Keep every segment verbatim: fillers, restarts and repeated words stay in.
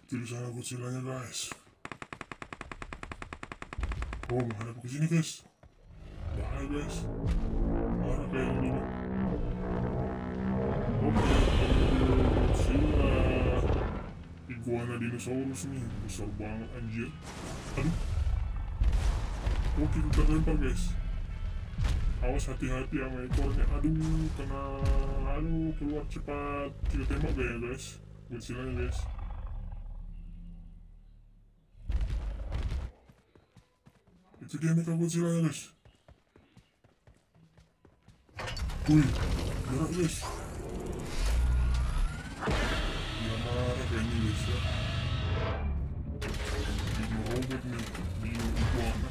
Itu di sana Godzilla-nya guys. Oh, menghadap ke sini guys. Bahaya guys. Marah kayaknya dulu. Oke, Godzilla. Iguana dinosaurus nih, besar banget anjir. Aduh. Oke, kita lempar guys. Awas hati-hati sama ekornya. Aduh, kena. Aduh, keluar cepat. Kita tembak gak ya guys? Godzilla-nya guys. Itu dia Mecha Godzilla-nya guys. Wih, gerak guys. Dia marah kayaknya guys ya. Video robot nih, video iguana.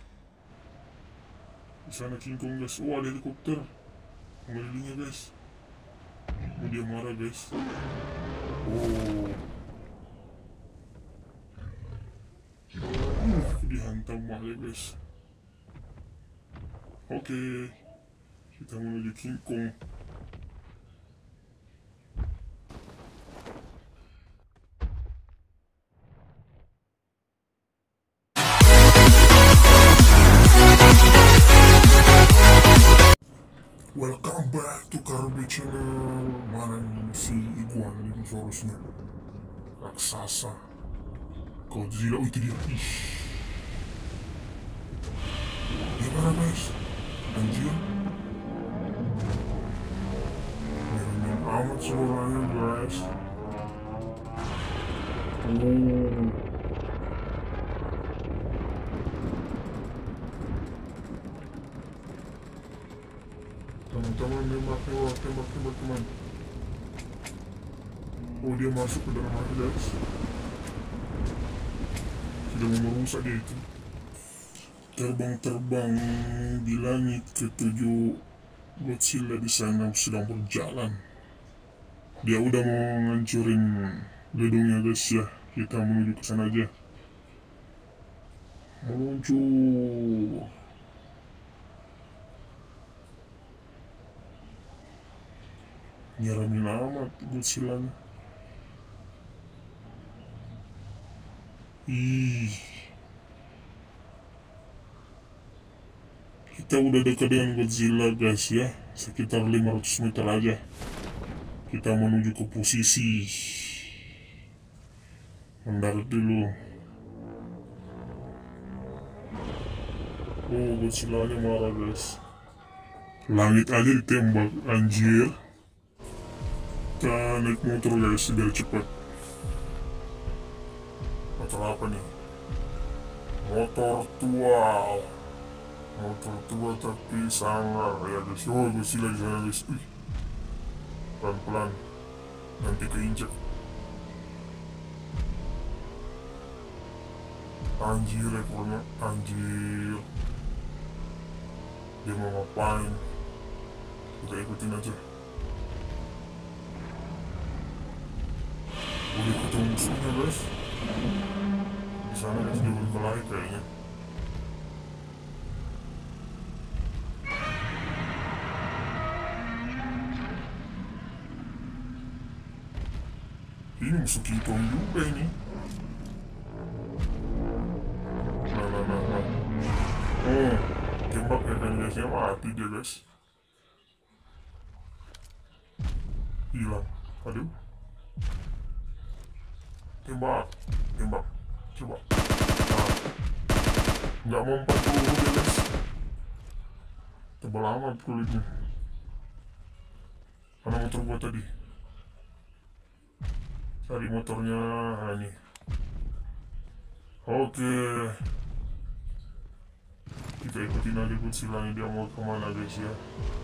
Di sana King Kong guys. Oh, ada helikopter mengelilingnya guys. Oh, dia marah guys. Oh, uh, dihantam mahal guys. Oke, kita menuju King Kong. Welcome back to Karby Channel. Mana nih si iguana dinosaurusnya? Raksasa Godzilla. Oh, itu dia. Ih, gimana guys? Anjir, nyeremin amat suaranya guys. Oh, teman-teman, tembak tembak tembak tembak teman. Oh, dia masuk ke dalam air guys. Sudah mau merusak dia itu. Terbang-terbang di langit ketujuh, Godzilla di sana sedang berjalan. Dia udah mau ngancurin gedungnya guys ya. Kita menuju ke sana aja. Meluncur. Nyeramin amat Godzilla-nya. Ih, kita udah dekat dengan Godzilla guys ya. Sekitar lima ratus meter aja. Kita menuju ke posisi. Mendarat dulu. Oh, Godzilla-nya marah guys. Langit aja ditembak anjir. Kita naik motor guys biar cepat. Motor apa nih? Motor tua. Motor tua tapi sangar ya guys. Oh, Godzilla di sana guys. Wih, pelan-pelan, nanti keinjek. Anjir ekornya, anjir. Dia mau ngapain? Kita ikutin aja. Udah ketemu musuhnya guys. Di sana guys, dia berkelahi kayaknya. Ini musuh King Kong juga ini. Nah, nah, nah, nah. Oh, tembak ya kan guys ya, mati dia guys. Hilang. Aduh. Tembak, tembak, coba. Nah, nggak mempan peluru dia guys. Tebal amat kulitnya. Mana motor gua tadi? Cari motornya. Nah, ini. Oke, kita ikutin aja Godzilla-nya, dia mau kemana guys ya.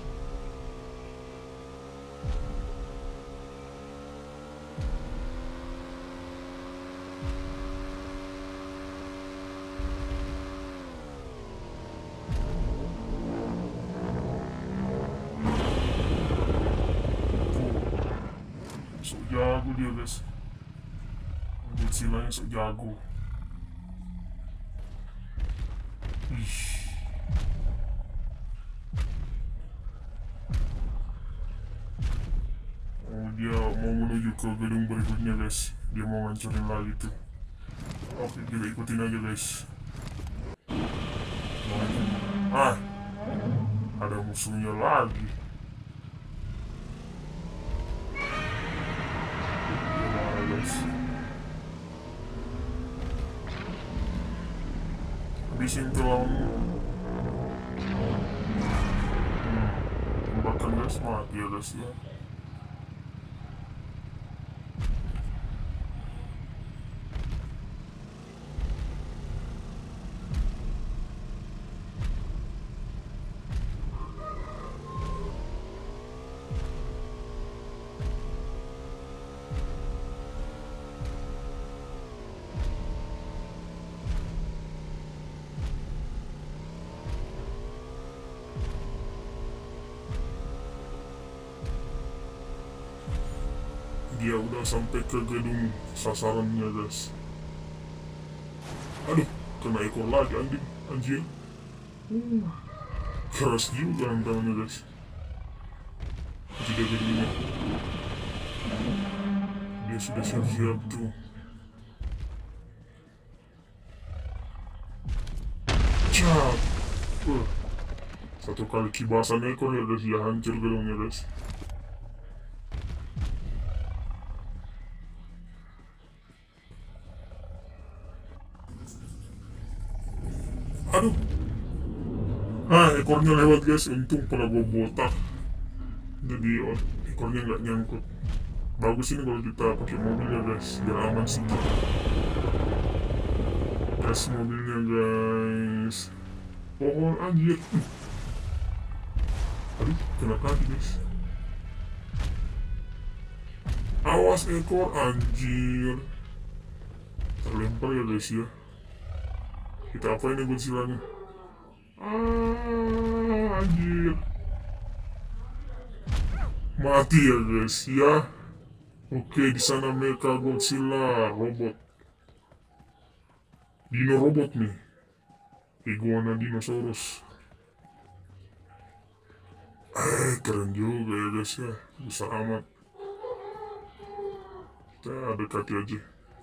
Sok jago dia guys. Godzilla-nya sok jago. Ih. Oh, dia mau menuju ke gedung berikutnya guys. dia mau ngancurin lagi tuh. Oke, kita ikutin aja guys. Ah, ada musuhnya lagi. Gimana guys? Habisin tuh lawanmu. Tembakan guys, mati ya guys ya. Dia udah sampai ke gedung sasarannya guys. Aduh, kena ekor lagi anjing, anjir. Uh, keras juga hantamannya guys. Tidak gedungnya. Dia sudah siap-siap tuh. Cap. Uh, satu kali kibasan ekor ya guys, ya hancur gedungnya guys. Aduh, ah ekornya lewat guys, untung pada gue botak, jadi oh, ekornya nggak nyangkut. Bagus ini kalau kita pakai mobilnya guys, biar aman sih. Gas mobilnya guys, pohon anjir. Aduh, kena kaki guys. Awas ekor anjir, terlempar ya guys ya. Kita apa ini Godzilla-nya? Ah, anjir. Mati ya guys ya. Oke, di sana Mecha Godzilla robot. Dino robot nih. Iguana dinosaurus. Eh, keren juga ya guys ya. Besar amat. Kita dekati aja.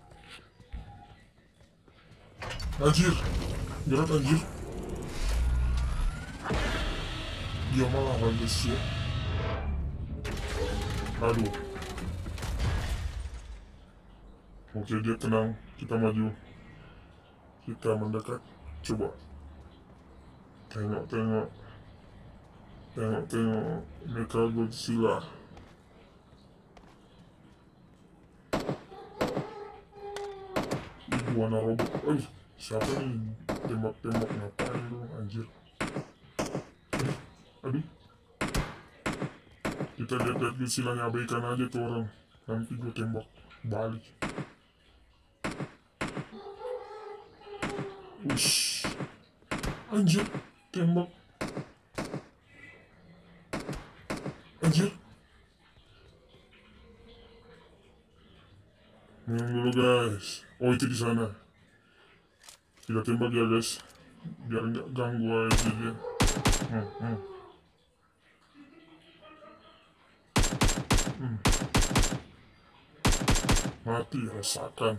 Anjir, gerak anjir. Dia malah guys ya. Aduh. Oke, dia tenang. Kita maju. Kita mendekat. Coba. Tengok-tengok. Tengok-tengok. Mecha Godzilla. Iguana robot. Aduh. Siapa nih tembak-tembak ngapain lu anjir. Aduh. Kita lihat-lihat Godzilla-nya, abaikan aja tuh orang. Nanti gue tembak balik. Ush. Anjir. Tembak. Anjir. Minum dulu guys. Oh itu di sana. Kita tembak ya guys, biar nggak ganggu aja dia. Hmm, hmm. Hmm. Mati, rasakan.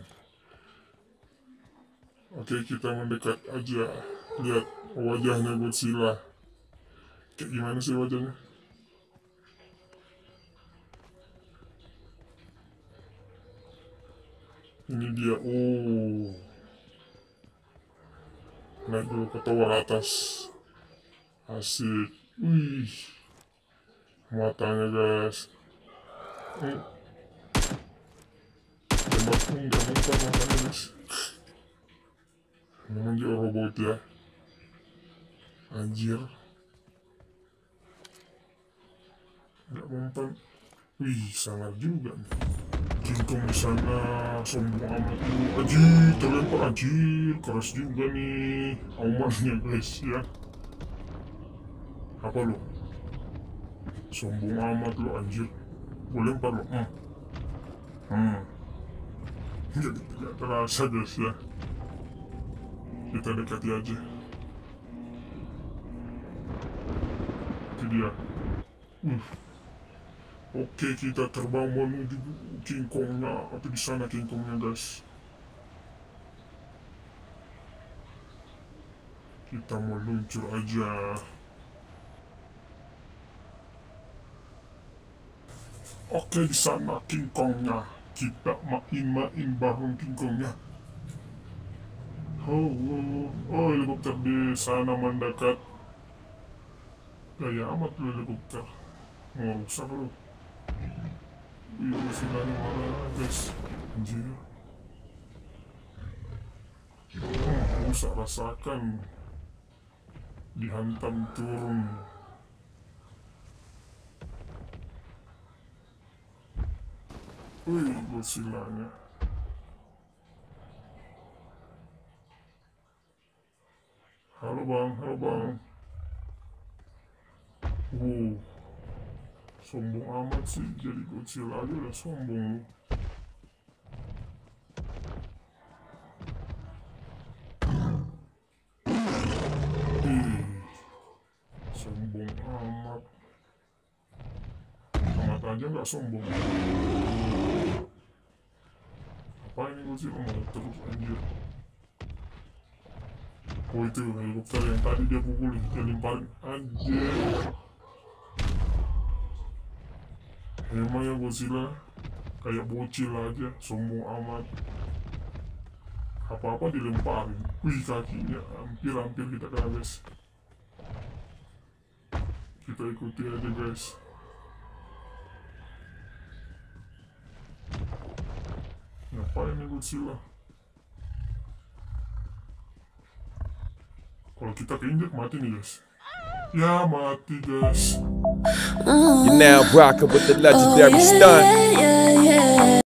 Oke, kita mendekat aja. Lihat wajahnya Godzilla. Kayak gimana sih wajahnya? Ini dia. Oh. Naik dulu ke tower atas. Asik. Wih. Matanya guys. Hmm. Tembak pun gak mempan matanya guys. Memang dia robot ya. Anjir. Gak mempan. Wih, sangat juga nih. Jingkong di sana, sombong amat lu. Anjir, terlempar anjir, keras juga nih aumannya guys ya. Apa lu? Sombong amat lu anjir. Gue lempar lu. Hmm. Hmm. Jadi tidak terasa guys ya. Kita dekati aja. Itu dia. Uh. Oke, kita terbang menuju King Kongnya. Apa di sana King Kongnya, guys? Kita meluncur aja. Oke, di sana King Kongnya. Kita main-main bareng King Kongnya. Oh, oh, oh, helikopter di sana mendekat. Gaya amat lu helikopter. Mau rusak lu. Wih, silanya mana, guys? Anjir. Oh, rusak, rasakan. Dihantam turun. Wih, Godzilla-nya. Halo bang, halo bang. Uh, sombong amat sih, jadi Godzilla aja udah sombong lu. Ih, sombong amat. Amat aja nggak sombong. Apa ini Godzilla mau terus anjir. Oh itu helikopter yang tadi dia pukulin, dia lemparin anjir. Emang ya Godzilla kayak bocil aja, sombong amat. Apa-apa dilemparin. Wih, kakinya hampir-hampir kita kena, guys. Kita ikuti aja, guys. Ngapain nih Godzilla? Kalau kita keinjek mati nih, guys. Ya mati, guys. You're now rocking with the legendary stunt.